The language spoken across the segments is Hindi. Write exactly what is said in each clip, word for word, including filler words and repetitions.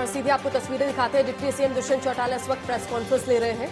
सीधे आपको तस्वीरें दिखाते हैं। डिप्टी सीएम दुष्यंत चौटाला इस वक्त प्रेस कॉन्फ्रेंस ले रहे हैं।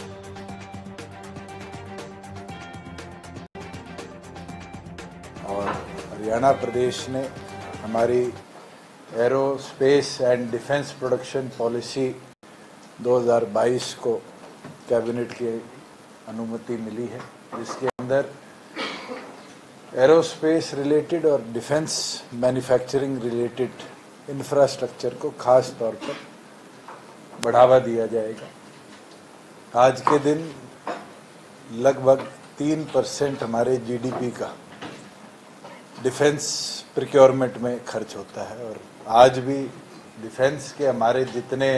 और हरियाणा प्रदेश ने हमारी aerospace and defence production policy दो हज़ार बाईस को कैबिनेट की अनुमति मिली है, जिसके अंदर एरोस्पेस रिलेटेड और डिफेंस मैन्युफैक्चरिंग रिलेटेड इंफ्रास्ट्रक्चर को खास तौर पर बढ़ावा दिया जाएगा। आज के दिन लगभग तीन परसेंट हमारे जीडीपी का डिफेंस प्रिक्योरमेंट में खर्च होता है और आज भी डिफेंस के हमारे जितने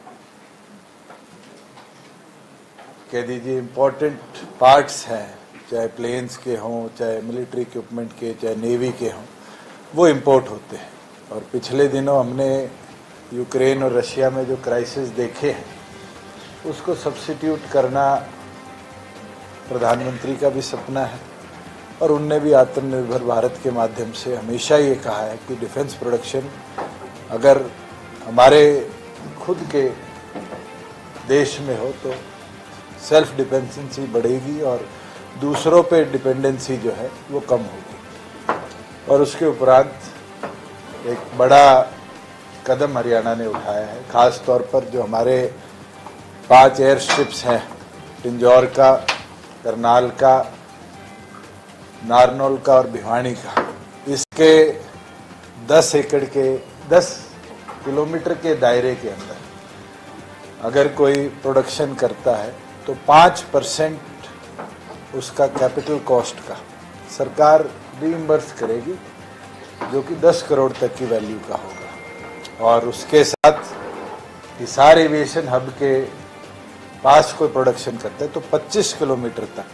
कह दीजिए इम्पोर्टेंट पार्ट्स हैं, चाहे प्लेन्स के हों, चाहे मिलिट्री इक्विपमेंट के, चाहे नेवी के हों, वो इम्पोर्ट होते हैं। और पिछले दिनों हमने यूक्रेन और रशिया में जो क्राइसिस देखे हैं, उसको सब्स्टिट्यूट करना प्रधानमंत्री का भी सपना है और उनने भी आत्मनिर्भर भारत के माध्यम से हमेशा ये कहा है कि डिफेंस प्रोडक्शन अगर हमारे खुद के देश में हो तो सेल्फ डिपेंडेंसी बढ़ेगी और दूसरों पे डिपेंडेंसी जो है वो कम होगी। और उसके उपरांत एक बड़ा कदम हरियाणा ने उठाया है, खास तौर पर जो हमारे पांच एयर स्ट्रिप्स हैं, पिंजौर का, करनाल का, नारनौल का और भिवानी का, इसके दस एकड़ के दस किलोमीटर के दायरे के अंदर अगर कोई प्रोडक्शन करता है तो पाँच परसेंट उसका कैपिटल कॉस्ट का सरकार रीइंबर्स करेगी, जो कि दस करोड़ तक की वैल्यू का होगा। और उसके साथ हिसार एविएशन हब के पास कोई प्रोडक्शन करता है तो पच्चीस किलोमीटर तक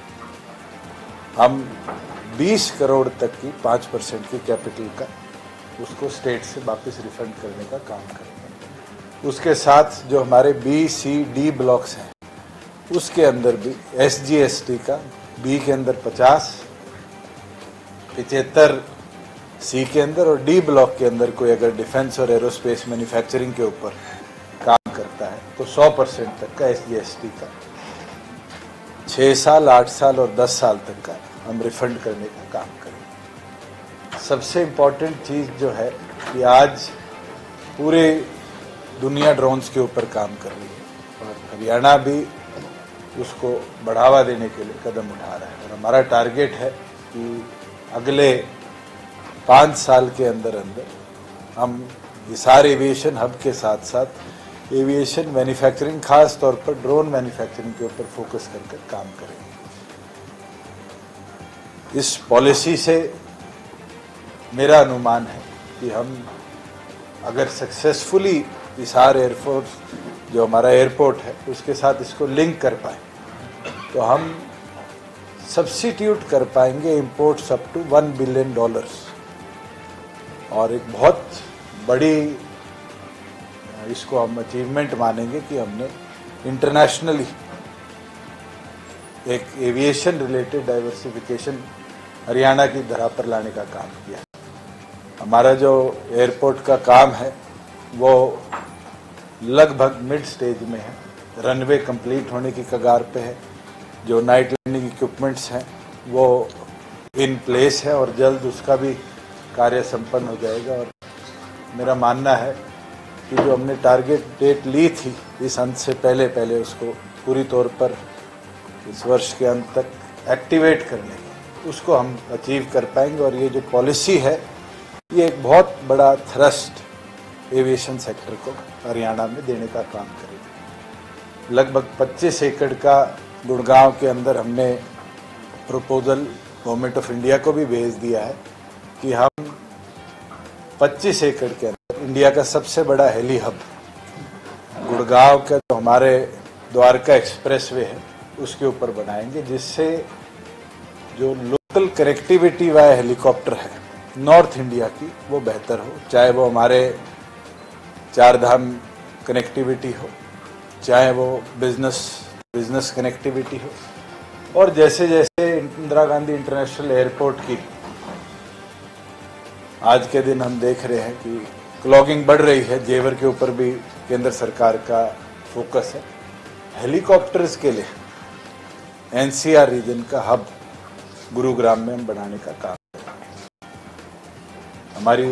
हम बीस करोड़ तक की पाँच परसेंट की कैपिटल का उसको स्टेट से वापस रिफंड करने का काम करेंगे। उसके साथ जो हमारे बी सी डी ब्लॉक्स हैं उसके अंदर भी एस जी एस टी का बी के अंदर पचास, पिचहत्तर सी के अंदर और डी ब्लॉक के अंदर कोई अगर डिफेंस और एरोस्पेस मैन्युफैक्चरिंग के ऊपर काम करता है तो सौ परसेंट तक का एस जी एस टी का छः साल, आठ साल और दस साल तक का हम रिफंड करने का काम करेंगे। सबसे इम्पोर्टेंट चीज़ जो है कि आज पूरे दुनिया ड्रोन्स के ऊपर काम कर रही है और हरियाणा भी उसको बढ़ावा देने के लिए कदम उठा रहा है। और हमारा टारगेट है कि अगले पाँच साल के अंदर अंदर हम हिसार एविएशन हब के साथ साथ एविएशन मैन्युफैक्चरिंग, खास तौर पर ड्रोन मैन्युफैक्चरिंग के ऊपर फोकस कर कर काम करेंगे। इस पॉलिसी से मेरा अनुमान है कि हम अगर सक्सेसफुली हिसार एयरफोर्स जो हमारा एयरपोर्ट है उसके साथ इसको लिंक कर पाए तो हम सब्स्टिट्यूट कर पाएंगे imports up to one billion dollars. और एक बहुत बड़ी इसको हम अचीवमेंट मानेंगे कि हमने इंटरनेशनली एक एविएशन रिलेटेड डाइवर्सिफिकेशन हरियाणा की धरा पर लाने का काम किया। हमारा जो एयरपोर्ट का काम है वो लगभग मिड स्टेज में है, रनवे कंप्लीट होने की कगार पे है, जो नाइट लैंडिंग इक्विपमेंट्स हैं वो इन प्लेस है और जल्द उसका भी कार्य संपन्न हो जाएगा। और मेरा मानना है कि जो हमने टारगेट डेट ली थी इस अंत से पहले पहले उसको पूरी तौर पर इस वर्ष के अंत तक एक्टिवेट करने की उसको हम अचीव कर पाएंगे। और ये जो पॉलिसी है ये एक बहुत बड़ा थ्रस्ट एविएशन सेक्टर को हरियाणा में देने का काम करेगी। लगभग पच्चीस एकड़ का गुड़गांव के अंदर हमने प्रपोजल गवर्नमेंट ऑफ इंडिया को भी भेज दिया है कि हम पच्चीस एकड़ के अंदर इंडिया का सबसे बड़ा हेली हब गुड़गांव का जो हमारे द्वारका एक्सप्रेसवे है उसके ऊपर बनाएंगे, जिससे जो लोकल कनेक्टिविटी वाया हेलीकॉप्टर है नॉर्थ इंडिया की वो बेहतर हो, चाहे वो हमारे चार धाम कनेक्टिविटी हो, चाहे वो बिजनेस बिजनेस कनेक्टिविटी हो। और जैसे जैसे इंदिरा गांधी इंटरनेशनल एयरपोर्ट की आज के दिन हम देख रहे हैं कि क्लॉगिंग बढ़ रही है, जेवर के ऊपर भी केंद्र सरकार का फोकस है। हेलीकॉप्टर्स के लिए एनसीआर रीजन का हब गुरुग्राम में हम बनाने का काम कर रहे हैं। हमारी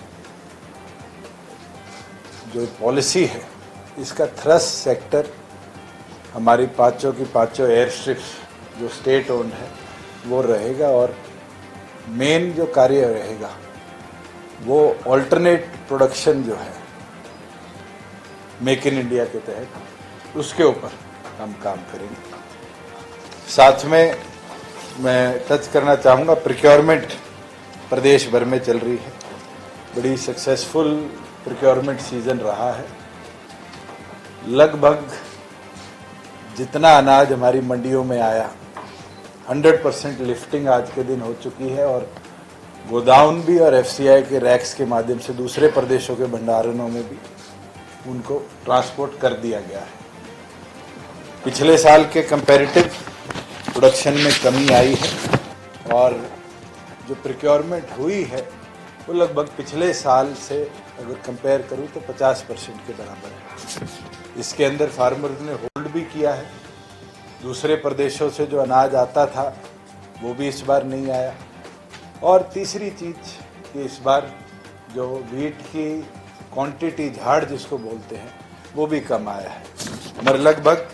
जो पॉलिसी है, इसका थ्रस्ट सेक्टर हमारी पांचों की पांचों एयर स्ट्रिप्स जो स्टेट ओन्ड है वो रहेगा, और मेन जो कार्य रहेगा वो ऑल्टरनेट प्रोडक्शन जो है मेक इन इंडिया के तहत, उसके ऊपर हम काम करेंगे। साथ में मैं टच करना चाहूँगा, प्रोक्योरमेंट प्रदेश भर में चल रही है, बड़ी सक्सेसफुल प्रोक्योरमेंट सीजन रहा है। लगभग जितना अनाज हमारी मंडियों में आया, सौ परसेंट लिफ्टिंग आज के दिन हो चुकी है, और गोदाउन भी और एफसीआई के रैक्स के माध्यम से दूसरे प्रदेशों के भंडारणों में भी उनको ट्रांसपोर्ट कर दिया गया है। पिछले साल के कंपैरेटिव प्रोडक्शन में कमी आई है, और जो प्रोक्योरमेंट हुई है वो लगभग पिछले साल से अगर कंपेयर करूं तो पचास परसेंट के बराबर है। इसके अंदर फार्मर्स ने होल्ड भी किया है, दूसरे प्रदेशों से जो अनाज आता था वो भी इस बार नहीं आया, और तीसरी चीज कि इस बार जो वीट की क्वांटिटी, झाड़ जिसको बोलते हैं, वो भी कम आया है। मगर लगभग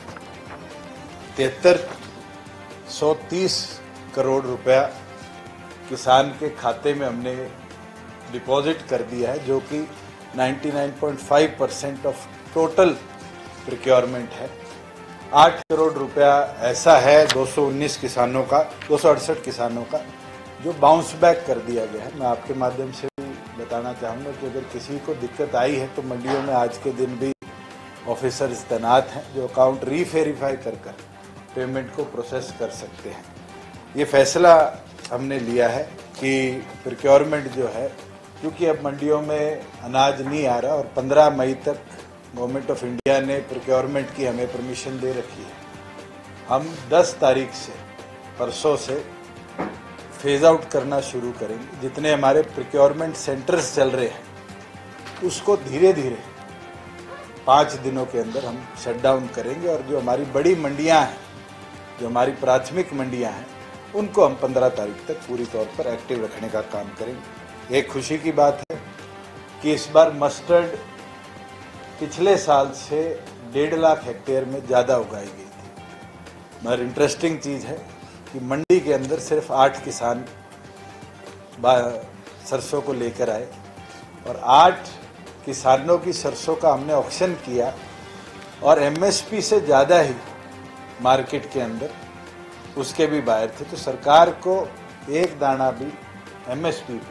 तिहत्तर सौ तीस करोड़ रुपया किसान के खाते में हमने डिपॉजिट कर दिया है, जो कि निन्यानवे पॉइंट पाँच परसेंट ऑफ टोटल प्रोक्योरमेंट है। आठ करोड़ रुपया ऐसा है दो सौ उन्नीस किसानों का, दो सौ अड़सठ किसानों का, जो बाउंस बैक कर दिया गया है। मैं आपके माध्यम से भी बताना चाहूँगा कि अगर किसी को दिक्कत आई है तो मंडियों में आज के दिन भी ऑफिसर्स तैनात हैं जो अकाउंट रीवेरीफाई कर कर पेमेंट को प्रोसेस कर सकते हैं। ये फैसला हमने लिया है कि प्रोक्योरमेंट जो है, क्योंकि अब मंडियों में अनाज नहीं आ रहा और पंद्रह मई तक गवर्नमेंट ऑफ इंडिया ने प्रोक्योरमेंट की हमें परमिशन दे रखी है, हम दस तारीख से, परसों से फेज आउट करना शुरू करेंगे। जितने हमारे प्रोक्योरमेंट सेंटर्स चल रहे हैं उसको धीरे धीरे पाँच दिनों के अंदर हम शट डाउन करेंगे, और जो हमारी बड़ी मंडियां हैं, जो हमारी प्राथमिक मंडियां हैं, उनको हम पंद्रह तारीख तक पूरी तौर पर एक्टिव रखने का काम करेंगे। एक खुशी की बात है कि इस बार मस्टर्ड पिछले साल से डेढ़ लाख हेक्टेयर में ज़्यादा उगाई गई थी। मगर इंटरेस्टिंग चीज़ है कि मंडी के अंदर सिर्फ आठ किसान सरसों को लेकर आए, और आठ किसानों की सरसों का हमने ऑक्शन किया, और एमएसपी से ज़्यादा ही मार्केट के अंदर उसके भी बायर थे। तो सरकार को एक दाना भी एमएसपी पे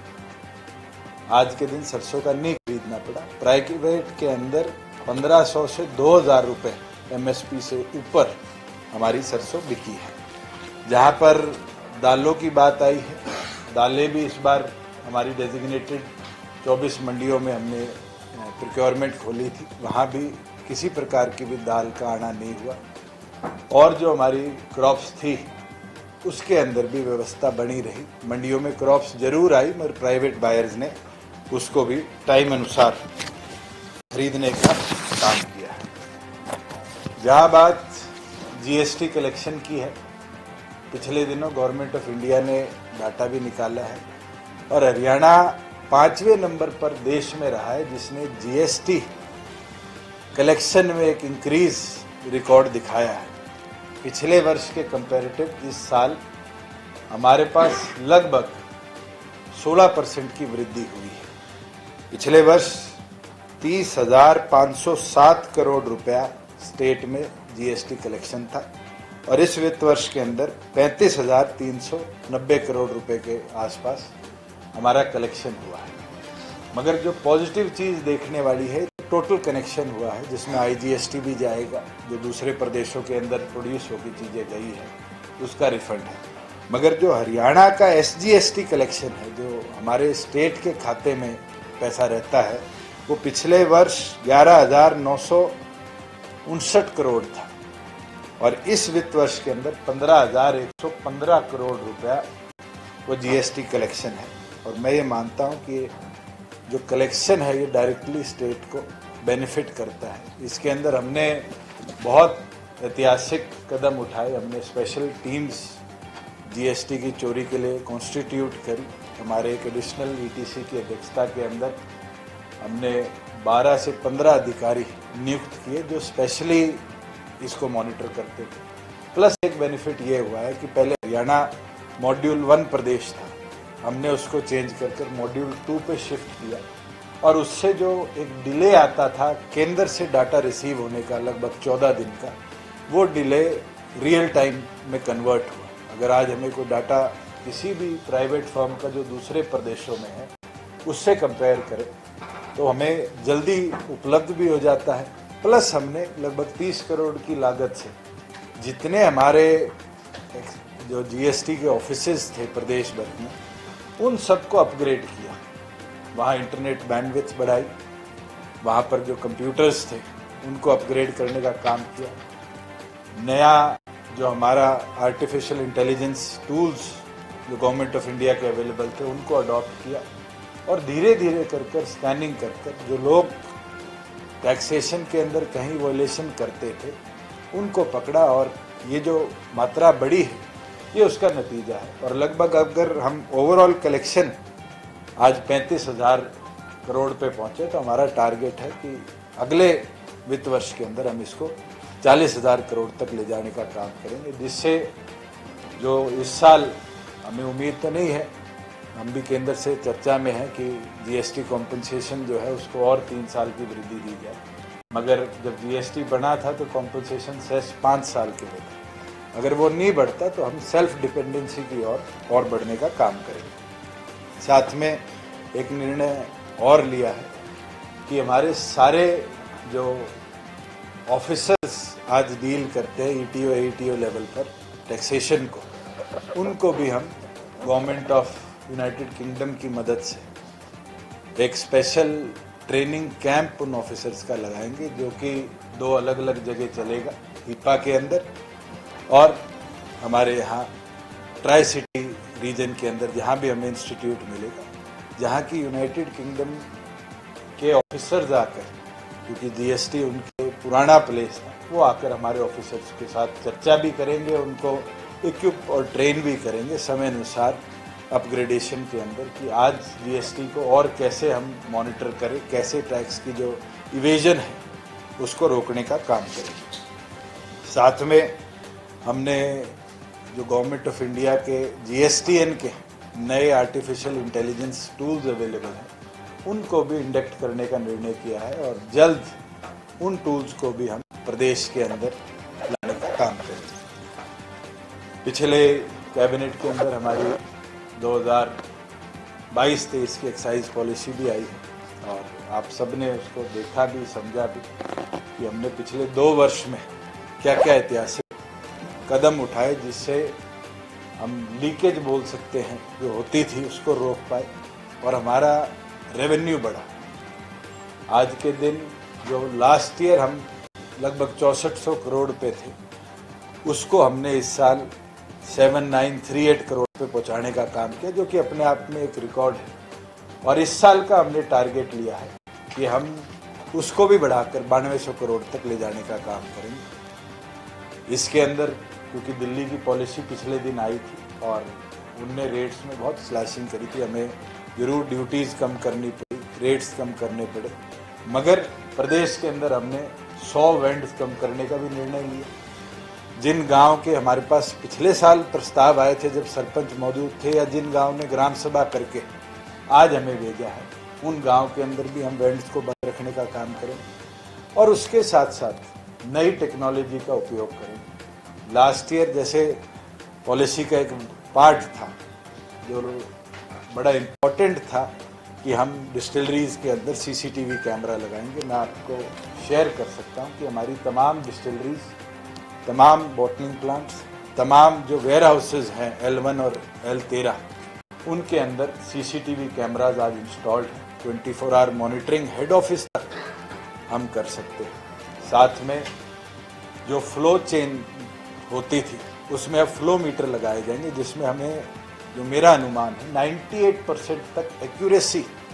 आज के दिन सरसों का नहीं खरीदना पड़ा। प्राइवेट के अंदर पंद्रह सौ से दो हज़ार रुपये एमएसपी से ऊपर हमारी सरसों बिकी है। जहाँ पर दालों की बात आई है, दालें भी इस बार हमारी डेजिग्नेटेड चौबीस मंडियों में हमने प्रोक्योरमेंट खोली थी, वहाँ भी किसी प्रकार की भी दाल का आना नहीं हुआ, और जो हमारी क्रॉप्स थी उसके अंदर भी व्यवस्था बनी रही। मंडियों में क्रॉप्स जरूर आई, मगर प्राइवेट बायर्स ने उसको भी टाइम अनुसार खरीदने का काम किया है। जहाँ बात जीएसटी कलेक्शन की है, पिछले दिनों गवर्नमेंट ऑफ इंडिया ने डाटा भी निकाला है, और हरियाणा पांचवें नंबर पर देश में रहा है जिसने जीएसटी कलेक्शन में एक इंक्रीज रिकॉर्ड दिखाया है। पिछले वर्ष के कंपैरेटिव इस साल हमारे पास लगभग सोलह परसेंट की वृद्धि हुई है। पिछले वर्ष तीस हजार पाँच सौ सात करोड़ रुपया स्टेट में जीएसटी कलेक्शन था, और इस वित्त वर्ष के अंदर पैंतीस हजार तीन सौ नब्बे करोड़ रुपए के आसपास हमारा कलेक्शन हुआ है। मगर जो पॉजिटिव चीज़ देखने वाली है, टोटल कनेक्शन हुआ है, जिसमें आईजीएसटी भी जाएगा, जो दूसरे प्रदेशों के अंदर प्रोड्यूस होकर चीज़ें गई है उसका रिफंड है। मगर जो हरियाणा का एसजीएसटी कलेक्शन है, जो हमारे स्टेट के खाते में पैसा रहता है, वो पिछले वर्ष ग्यारह हजार नौ सौ उनसठ करोड़ था, और इस वित्त वर्ष के अंदर पंद्रह हजार एक सौ पंद्रह करोड़ रुपया वो जीएसटी कलेक्शन है। और मैं ये मानता हूँ कि जो कलेक्शन है ये डायरेक्टली स्टेट को बेनिफिट करता है। इसके अंदर हमने बहुत ऐतिहासिक कदम उठाए। हमने स्पेशल टीम्स जीएसटी की चोरी के लिए कॉन्स्टिट्यूट करी। हमारे एक एडिशनल ईटीसी की अध्यक्षता के अंदर हमने बारह से पंद्रह अधिकारी नियुक्त किए जो स्पेशली इसको मॉनिटर करते थे। प्लस एक बेनिफिट ये हुआ है कि पहले हरियाणा मॉड्यूल वन प्रदेश था, हमने उसको चेंज कर कर मॉड्यूल टू पे शिफ्ट किया और उससे जो एक डिले आता था केंद्र से डाटा रिसीव होने का लगभग चौदह दिन का, वो डिले रियल टाइम में कन्वर्ट हुआ। अगर आज हमें कोई डाटा किसी भी प्राइवेट फर्म का जो दूसरे प्रदेशों में है उससे कंपेयर करें तो हमें जल्दी उपलब्ध भी हो जाता है। प्लस हमने लगभग तीस करोड़ की लागत से जितने हमारे जो जीएसटी के ऑफिसेज थे प्रदेश भर में उन सबको अपग्रेड किया। वहाँ इंटरनेट बैंडविड्थ बढ़ाई, वहाँ पर जो कंप्यूटर्स थे उनको अपग्रेड करने का काम किया। नया जो हमारा आर्टिफिशियल इंटेलिजेंस टूल्स जो गवर्नमेंट ऑफ इंडिया के अवेलेबल थे उनको अडॉप्ट किया और धीरे धीरे कर कर स्कैनिंग कर कर जो लोग टैक्सेशन के अंदर कहीं वॉयलेशन करते थे उनको पकड़ा और ये जो मात्रा बढ़ी है ये उसका नतीजा है। और लगभग अगर हम ओवरऑल कलेक्शन आज पैंतीस हजार करोड़ पे पहुंचे तो हमारा टारगेट है कि अगले वित्त वर्ष के अंदर हम इसको चालीस हजार करोड़ तक ले जाने का काम करेंगे, जिससे जो इस साल हमें उम्मीद तो नहीं है, हम भी केंद्र से चर्चा में है कि जीएसटी कॉम्पनसेशन जो है उसको और तीन साल की वृद्धि दी जाए। मगर जब जीएसटी बढ़ा था तो कॉम्पनसेशन सेस पाँच साल के लिए था। अगर वो नहीं बढ़ता तो हम सेल्फ डिपेंडेंसी की ओर और, और बढ़ने का काम करेंगे। साथ में एक निर्णय और लिया है कि हमारे सारे जो ऑफिसर्स आज डील करते हैं ईटीओ एईटीओ लेवल पर टैक्सेशन को, उनको भी हम गवर्नमेंट ऑफ यूनाइटेड किंगडम की मदद से एक स्पेशल ट्रेनिंग कैंप उन ऑफिसर्स का लगाएंगे जो कि दो अलग अलग जगह चलेगा, हीपा के अंदर और हमारे यहाँ ट्राई सिटी रीजन के अंदर जहाँ भी हमें इंस्टीट्यूट मिलेगा, जहाँ की यूनाइटेड किंगडम के ऑफिसर्स आकर, क्योंकि जीएसटी उनके पुराना प्लेस था, वो आकर हमारे ऑफिसर्स के साथ चर्चा भी करेंगे, उनको इक्विप और ट्रेन भी करेंगे समय अनुसार अपग्रेडेशन के अंदर कि आज जीएसटी को और कैसे हम मॉनिटर करें, कैसे टैक्स की जो इवेजन है उसको रोकने का काम करेंगे। साथ में हमने जो गवर्नमेंट ऑफ इंडिया के जीएसटीएन के नए आर्टिफिशियल इंटेलिजेंस टूल्स अवेलेबल हैं उनको भी इंडक्ट करने का निर्णय किया है और जल्द उन टूल्स को भी हम प्रदेश के अंदर लाने का काम करेंगे। पिछले कैबिनेट के अंदर हमारी दो हज़ार बाईस तेईस की एक्साइज पॉलिसी भी आई है और आप सब ने उसको देखा भी समझा भी कि हमने पिछले दो वर्ष में क्या क्या ऐतिहासिक कदम उठाए जिससे हम लीकेज बोल सकते हैं जो होती थी उसको रोक पाए और हमारा रेवेन्यू बढ़ा। आज के दिन जो लास्ट ईयर हम लगभग चौसठ सौ करोड़ पे थे उसको हमने इस साल seven nine three eight crore पे पहुंचाने का काम किया, जो कि अपने आप में एक रिकॉर्ड है। और इस साल का हमने टारगेट लिया है कि हम उसको भी बढ़ाकर बानवे सौ करोड़ तक ले जाने का काम करेंगे। इसके अंदर क्योंकि दिल्ली की पॉलिसी पिछले दिन आई थी और उनने रेट्स में बहुत स्लैशिंग करी थी, हमें जरूर ड्यूटीज़ कम करनी पड़ी, रेट्स कम करने पड़े, मगर प्रदेश के अंदर हमने सौ वेंड्स कम करने का भी निर्णय लिया। जिन गांव के हमारे पास पिछले साल प्रस्ताव आए थे जब सरपंच मौजूद थे या जिन गांव ने ग्राम सभा करके आज हमें भेजा है, उन गांव के अंदर भी हम वेंड्स को बंद रखने का काम करें और उसके साथ साथ नई टेक्नोलॉजी का उपयोग करें। लास्ट ईयर जैसे पॉलिसी का एक पार्ट था जो बड़ा इम्पोर्टेंट था कि हम डिस्टिलरीज के अंदर सीसीटीवी कैमरा लगाएंगे। मैं आपको शेयर कर सकता हूं कि हमारी तमाम डिस्टिलरीज, तमाम बॉटलिंग प्लांट्स, तमाम जो वेयर हाउसेज हैं एल वन और एल तेरह, उनके अंदर सीसीटीवी कैमराज आज इंस्टॉल्ड हैं। Twenty four hour monitoring head office तक हम कर सकते हैं। साथ में जो फ्लो चेन होती थी उसमें अब फ्लो मीटर लगाए जाएंगे जिसमें हमें, जो मेरा अनुमान है, अट्ठानवे परसेंट तक एक्यूरेसी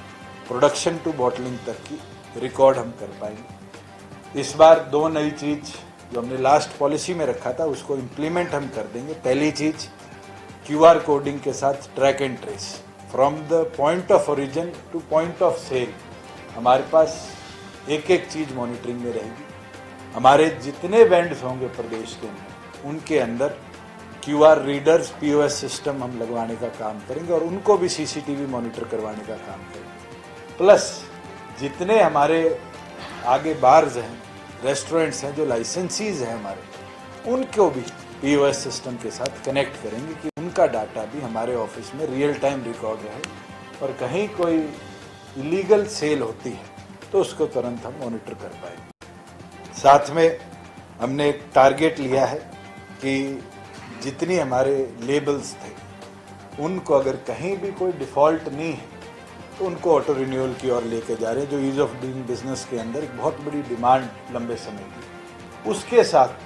प्रोडक्शन टू बॉटलिंग तक की रिकॉर्ड हम कर पाएंगे। इस बार दो नई चीज जो हमने लास्ट पॉलिसी में रखा था उसको इम्प्लीमेंट हम कर देंगे। पहली चीज क्यूआर कोडिंग के साथ track and trace from the point of origin to point of sale, हमारे पास एक एक चीज मॉनिटरिंग में रहेगी। हमारे जितने वेंड्स होंगे प्रदेश के अंदर उनके अंदर क्यूआर रीडर्स, पीओएस सिस्टम हम लगवाने का काम करेंगे और उनको भी सीसीटीवी मॉनिटर करवाने का काम करेंगे। प्लस जितने हमारे आगे बार्स हैं, रेस्टोरेंट्स हैं, जो लाइसेंसीज हैं हमारे, उनको भी पीओएस सिस्टम के साथ कनेक्ट करेंगे कि उनका डाटा भी हमारे ऑफिस में रियल टाइम रिकॉर्ड रहे और कहीं कोई इलीगल सेल होती है तो उसको तुरंत हम मॉनिटर कर पाएंगे। साथ में हमने एक टारगेट लिया है कि जितनी हमारे लेबल्स थे उनको अगर कहीं भी कोई डिफ़ॉल्ट नहीं है तो उनको ऑटो रिन्यूअल की ओर लेके जा रहे हैं, जो ईज ऑफ डूइंग बिजनेस के अंदर एक बहुत बड़ी डिमांड लंबे समय की। उसके साथ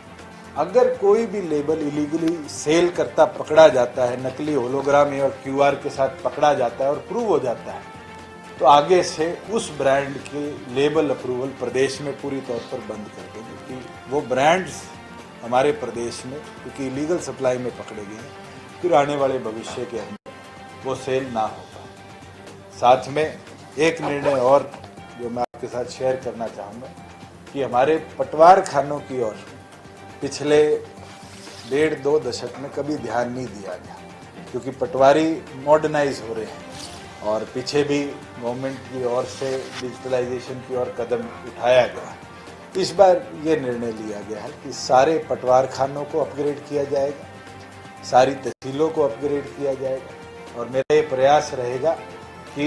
अगर कोई भी लेबल इलीगली सेल करता पकड़ा जाता है, नकली होलोग्राम और क्यूआर के साथ पकड़ा जाता है और प्रूव हो जाता है, तो आगे से उस ब्रांड के लेबल अप्रूवल प्रदेश में पूरी तौर पर बंद कर देंगे कि वो ब्रांड्स हमारे प्रदेश में, क्योंकि इलीगल सप्लाई में पकड़े गए हैं, फिर आने वाले भविष्य के अंदर वो सेल ना हो पाए। साथ में एक निर्णय और जो मैं आपके साथ शेयर करना चाहूँगा कि हमारे पटवार खानों की ओर पिछले डेढ़ दो दशक में कभी ध्यान नहीं दिया गया, क्योंकि पटवारी मॉडर्नाइज हो रहे हैं और पीछे भी गवर्नमेंट की ओर से डिजिटलाइजेशन की ओर कदम उठाया गया। इस बार ये निर्णय लिया गया है कि सारे पटवार खानों को अपग्रेड किया जाएगा, सारी तहसीलों को अपग्रेड किया जाएगा और मेरा ये प्रयास रहेगा कि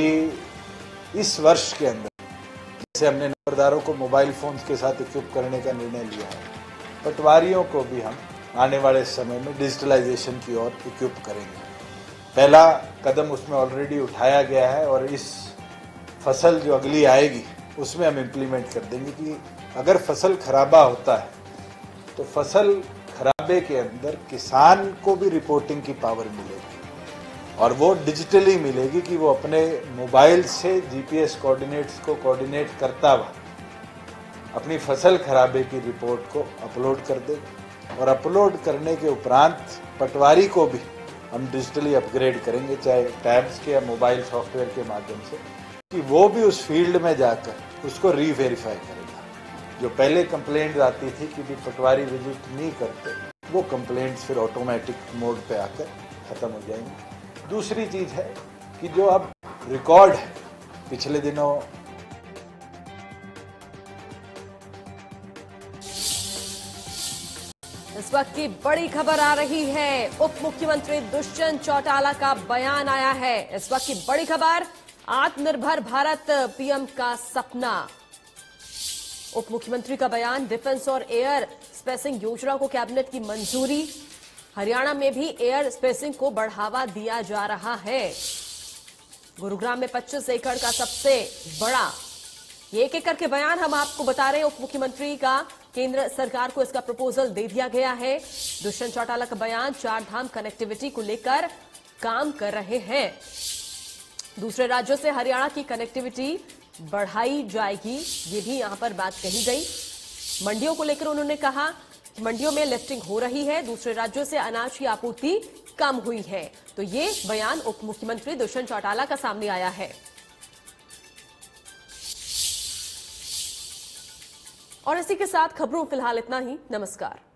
इस वर्ष के अंदर, जैसे हमने नंबरदारों को मोबाइल फोन्स के साथ इक्विप करने का निर्णय लिया है, पटवारियों को भी हम आने वाले समय में डिजिटलाइजेशन की ओर इक्विप करेंगे। पहला कदम उसमें ऑलरेडी उठाया गया है और इस फसल जो अगली आएगी उसमें हम इम्प्लीमेंट कर देंगे कि अगर फसल खराबा होता है तो फसल खराबे के अंदर किसान को भी रिपोर्टिंग की पावर मिलेगी और वो डिजिटली मिलेगी कि वो अपने मोबाइल से जीपीएस कोऑर्डिनेट्स को कोऑर्डिनेट करता हुआ अपनी फसल खराबे की रिपोर्ट को अपलोड कर देगा और अपलोड करने के उपरांत पटवारी को भी हम डिजिटली अपग्रेड करेंगे, चाहे टैब्स के या मोबाइल सॉफ्टवेयर के माध्यम से, कि वो भी उस फील्ड में जाकर उसको रीवेरीफाई करेगा। जो पहले कंप्लेंट आती थी कि भी पटवारी विजिट नहीं करते, वो कंप्लेंट्स फिर ऑटोमेटिक मोड पे आकर खत्म हो जाएंगी। दूसरी चीज है कि जो अब रिकॉर्ड है, पिछले दिनों इस वक्त की बड़ी खबर आ रही है, उप मुख्यमंत्री दुष्यंत चौटाला का बयान आया है। इस वक्त की बड़ी खबर, आत्मनिर्भर भारत पीएम का सपना। उप मुख्यमंत्री का बयान, डिफेंस और एयर स्पेसिंग योजना को कैबिनेट की मंजूरी। हरियाणा में भी एयर स्पेसिंग को बढ़ावा दिया जा रहा है। गुरुग्राम में पच्चीस एकड़ का सबसे बड़ा, ये एक एकड़ के बयान हम आपको बता रहे हैं। उप मुख्यमंत्री का केंद्र सरकार को इसका प्रपोजल दे दिया गया है। दुष्यंत चौटाला का बयान, चार धाम कनेक्टिविटी को लेकर काम कर रहे हैं। दूसरे राज्यों से हरियाणा की कनेक्टिविटी बढ़ाई जाएगी, ये भी यहां पर बात कही गई। मंडियों को लेकर उन्होंने कहा कि मंडियों में लिफ्टिंग हो रही है, दूसरे राज्यों से अनाज की आपूर्ति कम हुई है। तो ये बयान उप मुख्यमंत्री दुष्यंत चौटाला का सामने आया है। और इसी के साथ खबरों फिलहाल इतना ही। नमस्कार।